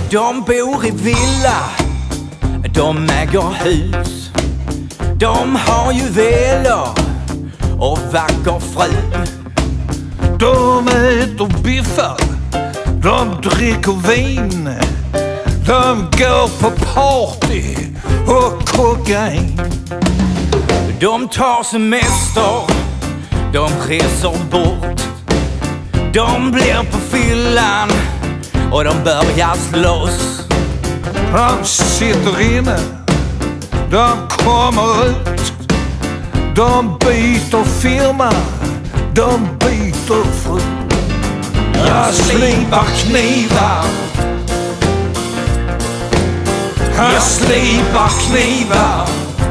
De bor i villa, de äger hus. De har juveler och vacker fru. De äter biffar, de dricker vin. De går på party och kokain. De tar semester, de reser bort. De blir på fyllan och de börjar slåss. De sitter inne, de kommer ut. De byter firma, de byter fru. Jag slipar knivar, jag slipar knivar.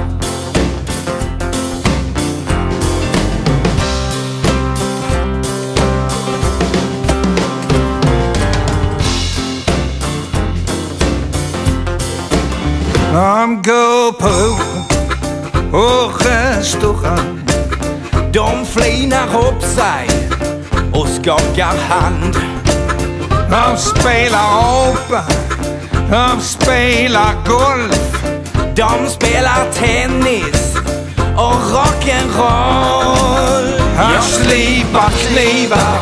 De går på och restaurang. De flinar upp sig och skakar hand. De spelar apa, de spelar golf. De spelar tennis och rock'n'roll. Jag slipar knivar,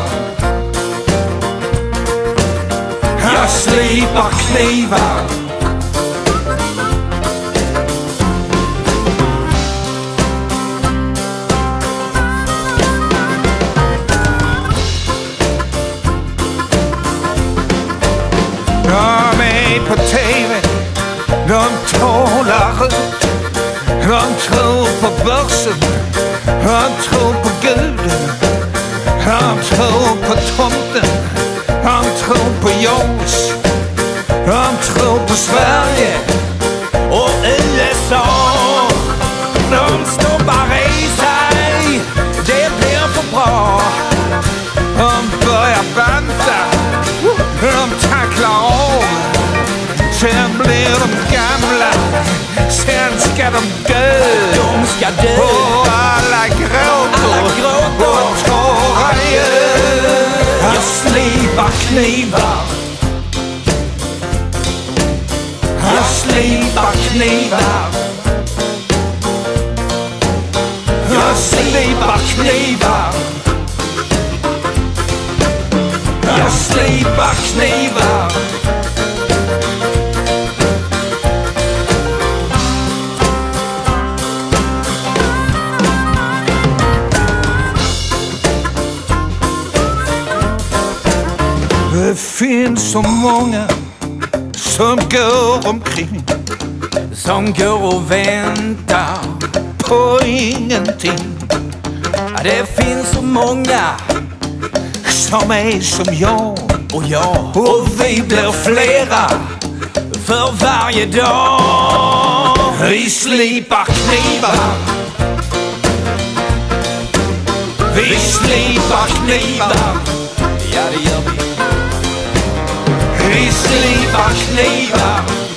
jag slipar knivar. De är på TV, de talar ut. De tror på börsen, de tror på Gud. De tror på tomten, de tror på Jones. De tror på Sverige och USA. De stoppar i sig, det blir för bra. De börjar banta, de tacklar av. Sen blir de gamla, sen ska de dö. De ska dö. Och alla gråter och tårar gör. Jag slipar knivar, jag slipar knivar. Jag slipar knivar, jag slipar knivar. Det finns så många som går omkring, som går och väntar på ingenting. Ja, det finns så många som är som jag och jag. Och vi blir flera för varje dag. Vi slipar knivar, vi slipar knivar. Ja, det gör vi. Vi slipar knivar.